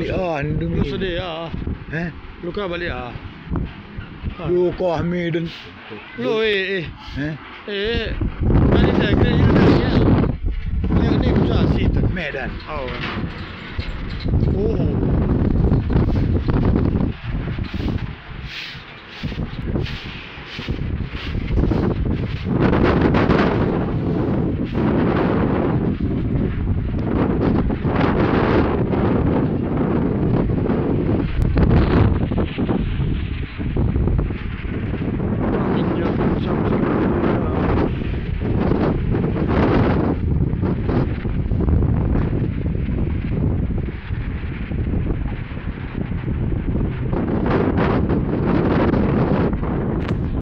balik ah demi. Lu sedih ah. Lu kah balik ah. Lu kau Hamid dan lu eh Kali dah kena